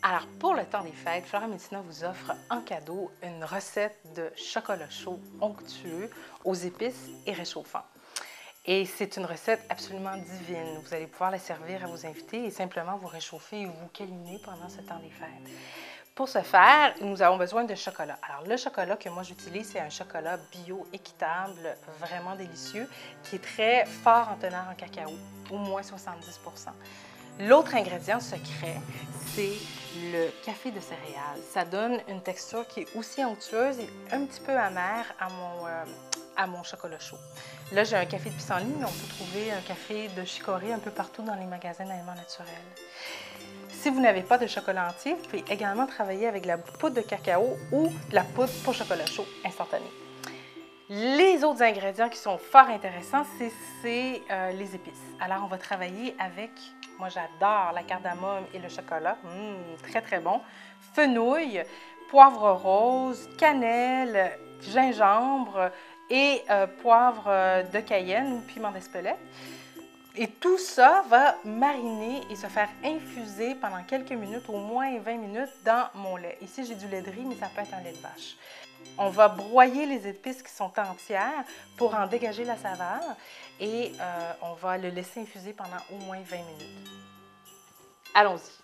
Alors, pour le temps des fêtes, Flora Medicina vous offre en cadeau une recette de chocolat chaud onctueux aux épices et réchauffant. Et c'est une recette absolument divine. Vous allez pouvoir la servir à vos invités et simplement vous réchauffer et vous câliner pendant ce temps des fêtes. Pour ce faire, nous avons besoin de chocolat. Alors, le chocolat que moi j'utilise, c'est un chocolat bio équitable, vraiment délicieux, qui est très fort en teneur en cacao, au moins 70 %. L'autre ingrédient secret, c'est le café de céréales. Ça donne une texture qui est aussi onctueuse et un petit peu amère à mon chocolat chaud. Là, j'ai un café de pissenlit, mais on peut trouver un café de chicorée un peu partout dans les magasins d'aliments naturels. Si vous n'avez pas de chocolat entier, vous pouvez également travailler avec la poudre de cacao ou la poudre pour chocolat chaud instantané. Les autres ingrédients qui sont fort intéressants, c'est les épices. Alors, on va travailler avec, moi j'adore la cardamome et le chocolat, très très bon, fenouil, poivre rose, cannelle, gingembre et poivre de Cayenne ou piment d'Espelette. Et tout ça va mariner et se faire infuser pendant quelques minutes, au moins 20 minutes, dans mon lait. Ici, j'ai du lait de riz, mais ça peut être un lait de vache. On va broyer les épices qui sont entières pour en dégager la saveur et on va le laisser infuser pendant au moins 20 minutes. Allons-y.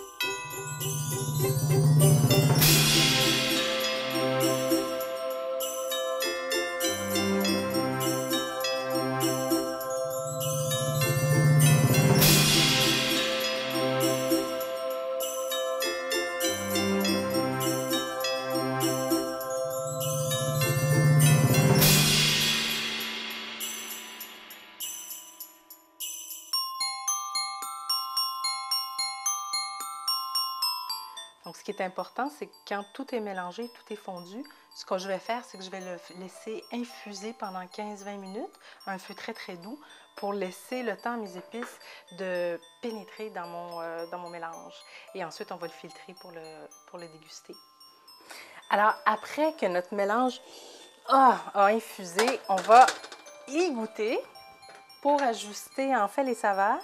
Donc, ce qui est important, c'est que quand tout est mélangé, tout est fondu, ce que je vais faire, c'est que je vais le laisser infuser pendant 15-20 minutes, à un feu très très doux, pour laisser le temps à mes épices de pénétrer dans mon mélange. Et ensuite, on va le filtrer pour le déguster. Alors, après que notre mélange a infusé, on va y goûter pour ajuster en fait les saveurs.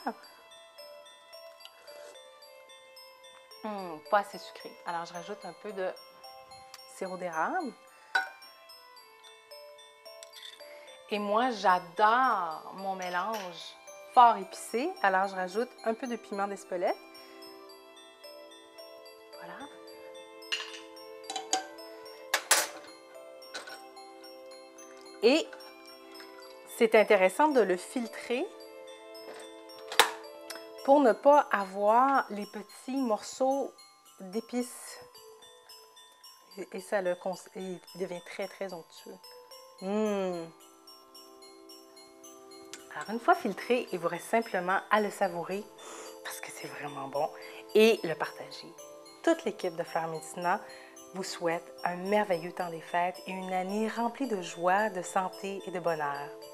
Pas assez sucré. Alors, je rajoute un peu de sirop d'érable. Et moi, j'adore mon mélange fort épicé. Alors, je rajoute un peu de piment d'Espelette. Voilà. Et c'est intéressant de le filtrer pour ne pas avoir les petits morceaux d'épices. Et ça il devient très, très onctueux. Alors, une fois filtré, il vous reste simplement à le savourer parce que c'est vraiment bon et le partager. Toute l'équipe de Flora Medicina vous souhaite un merveilleux temps des fêtes et une année remplie de joie, de santé et de bonheur.